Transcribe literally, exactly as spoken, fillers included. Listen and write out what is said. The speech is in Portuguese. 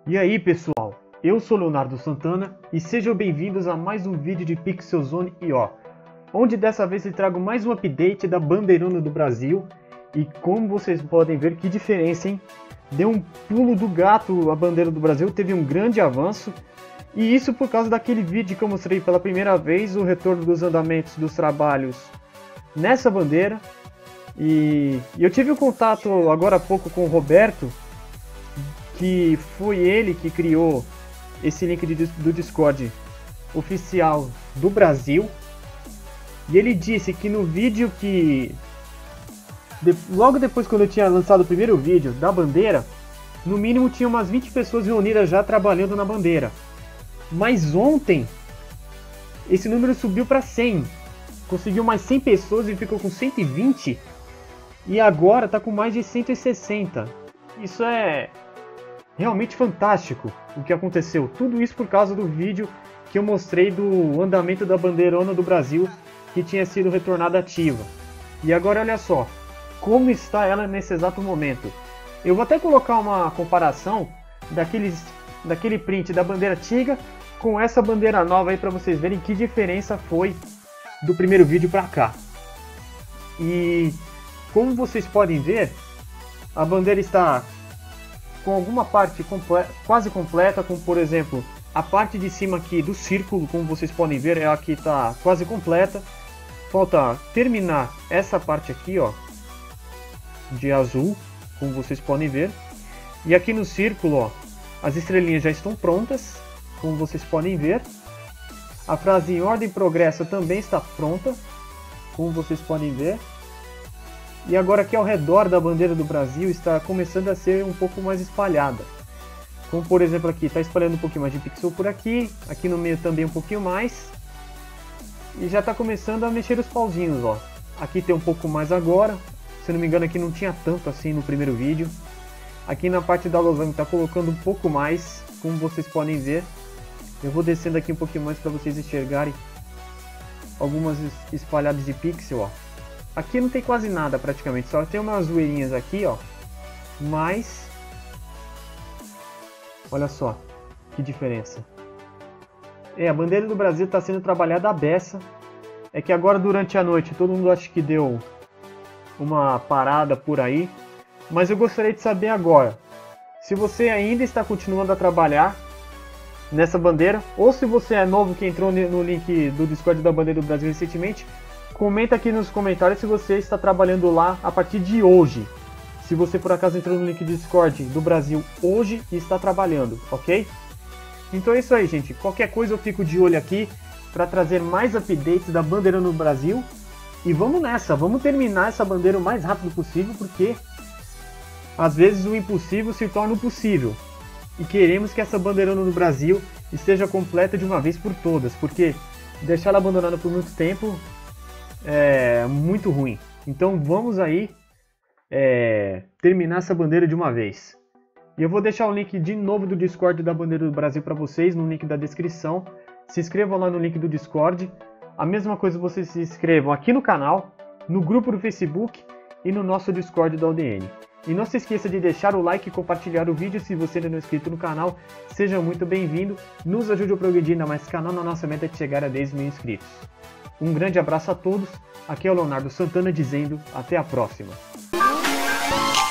E aí pessoal, eu sou Leonardo Santana e sejam bem-vindos a mais um vídeo de Pixelzone I O, onde dessa vez eu trago mais um update da bandeirona do Brasil. E como vocês podem ver, que diferença, hein? Deu um pulo do gato a bandeira do Brasil, teve um grande avanço. E isso por causa daquele vídeo que eu mostrei pela primeira vez, o retorno dos andamentos dos trabalhos nessa bandeira. E eu tive um contato agora há pouco com o Roberto, que foi ele que criou esse link de, do Discord oficial do Brasil. E ele disse que no vídeo que... De, logo depois, quando eu tinha lançado o primeiro vídeo da bandeira, no mínimo tinha umas vinte pessoas reunidas já trabalhando na bandeira. Mas ontem, esse número subiu para cem. Conseguiu mais cem pessoas e ficou com cento e vinte. E agora está com mais de cento e sessenta. Isso é realmente fantástico o que aconteceu. Tudo isso por causa do vídeo que eu mostrei do andamento da bandeirona do Brasil, que tinha sido retornada ativa. E agora olha só como está ela nesse exato momento. Eu vou até colocar uma comparação daqueles, daquele print da bandeira antiga com essa bandeira nova aí para vocês verem que diferença foi do primeiro vídeo para cá. E como vocês podem ver, a bandeira está com alguma parte comple quase completa, como por exemplo a parte de cima aqui do círculo, como vocês podem ver, ela aqui está quase completa. Falta terminar essa parte aqui, ó, de azul, como vocês podem ver. E aqui no círculo, ó, as estrelinhas já estão prontas, como vocês podem ver. A frase em ordem e progresso também está pronta, como vocês podem ver. E agora aqui ao redor da bandeira do Brasil está começando a ser um pouco mais espalhada. Como por exemplo aqui, está espalhando um pouquinho mais de pixel por aqui, aqui no meio também um pouquinho mais. E já está começando a mexer os pauzinhos, ó. Aqui tem um pouco mais agora. Se não me engano aqui não tinha tanto assim no primeiro vídeo. Aqui na parte da losango está colocando um pouco mais, como vocês podem ver. Eu vou descendo aqui um pouquinho mais para vocês enxergarem algumas espalhadas de pixel, ó. Aqui não tem quase nada praticamente, só tem umas zoeirinhas aqui, ó. Mas olha só que diferença. É, a bandeira do Brasil está sendo trabalhada à beça. É que agora durante a noite todo mundo acha que deu uma parada por aí. Mas eu gostaria de saber agora, se você ainda está continuando a trabalhar nessa bandeira, ou se você é novo que entrou no link do Discord da Bandeira do Brasil recentemente, comenta aqui nos comentários se você está trabalhando lá a partir de hoje. Se você por acaso entrou no link do Discord do Brasil hoje e está trabalhando, ok? Então é isso aí, gente. Qualquer coisa eu fico de olho aqui para trazer mais updates da bandeira no Brasil. E vamos nessa, vamos terminar essa bandeira o mais rápido possível, porque às vezes o impossível se torna o possível. E queremos que essa bandeirona no Brasil esteja completa de uma vez por todas, porque deixar ela abandonada por muito tempo é muito ruim. Então vamos aí é, terminar essa bandeira de uma vez. E eu vou deixar o link de novo do Discord da Bandeira do Brasil para vocês, no link da descrição. Se inscrevam lá no link do Discord. A mesma coisa vocês se inscrevam aqui no canal, no grupo do Facebook e no nosso Discord da O D N. E não se esqueça de deixar o like e compartilhar o vídeo se você ainda não é inscrito no canal. Seja muito bem-vindo, nos ajude a progredir ainda mais canal na nossa meta de chegar a dez mil inscritos. Um grande abraço a todos, aqui é o Leonardo Santana dizendo até a próxima.